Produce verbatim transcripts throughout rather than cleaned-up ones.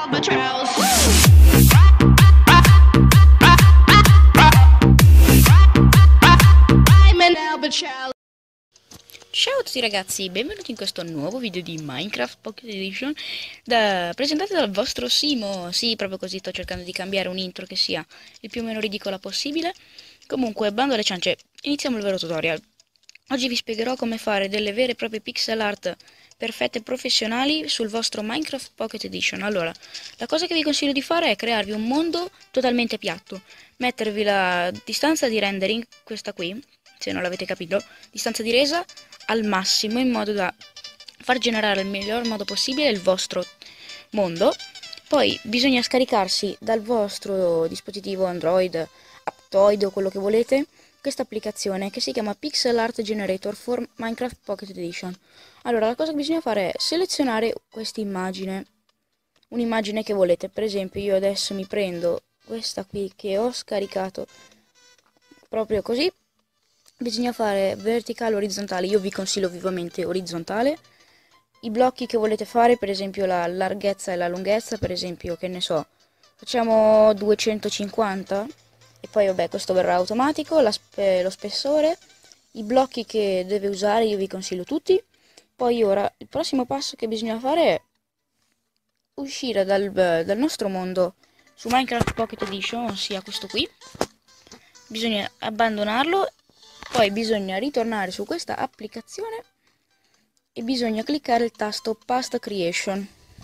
Ciao a tutti ragazzi, benvenuti in questo nuovo video di Minecraft Pocket Edition da, presentato dal vostro Simo. Sì, proprio così, sto cercando di cambiare un intro che sia il più o meno ridicola possibile. Comunque, bando alle ciance, iniziamo il vero tutorial. Oggi vi spiegherò come fare delle vere e proprie pixel art perfette e professionali sul vostro Minecraft Pocket Edition. Allora, la cosa che vi consiglio di fare è crearvi un mondo totalmente piatto, mettervi la distanza di rendering, questa qui, se non l'avete capito, distanza di resa al massimo in modo da far generare nel miglior modo possibile il vostro mondo. Poi bisogna scaricarsi dal vostro dispositivo Android, Aptoid o quello che volete questa applicazione che si chiama Pixel Art Generator for Minecraft Pocket Edition. Allora, la cosa che bisogna fare è selezionare questa immagine, un'immagine che volete. Per esempio, io adesso mi prendo questa qui che ho scaricato proprio così. Bisogna fare verticale o orizzontale, io vi consiglio vivamente orizzontale. I blocchi che volete fare, per esempio la larghezza e la lunghezza, per esempio, che ne so, facciamo duecentocinquanta e poi vabbè questo verrà automatico, la spe lo spessore, i blocchi che deve usare io vi consiglio tutti. Poi ora il prossimo passo che bisogna fare è uscire dal, dal nostro mondo su Minecraft Pocket Edition, ossia questo qui. Bisogna abbandonarlo. Poi bisogna ritornare su questa applicazione e bisogna cliccare il tasto Past Creation.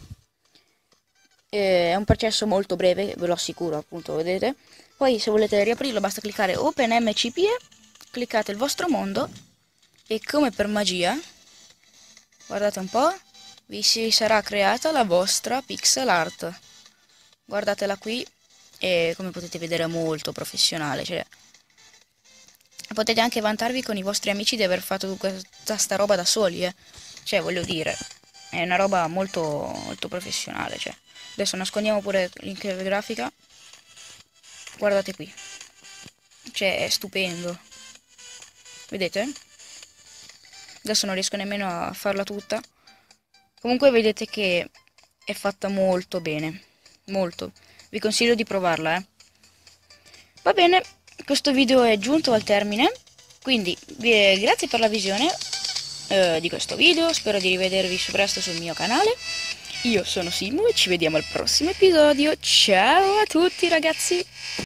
È un processo molto breve, ve lo assicuro, appunto, vedete. Poi se volete riaprirlo basta cliccare OpenMCPE, cliccate il vostro mondo e come per magia, guardate un po', vi si sarà creata la vostra pixel art. Guardatela qui e come potete vedere è molto professionale, cioè potete anche vantarvi con i vostri amici di aver fatto questa sta roba da soli, eh. Cioè, voglio dire, è una roba molto, molto professionale, cioè. Adesso nascondiamo pure link grafica. Guardate qui. Cioè, è stupendo. Vedete? Adesso non riesco nemmeno a farla tutta. Comunque vedete che è fatta molto bene. Molto. Vi consiglio di provarla, eh. Va bene. Questo video è giunto al termine, quindi vi, grazie per la visione eh, di questo video, spero di rivedervi su presto sul mio canale. Io sono Simo e ci vediamo al prossimo episodio, ciao a tutti ragazzi!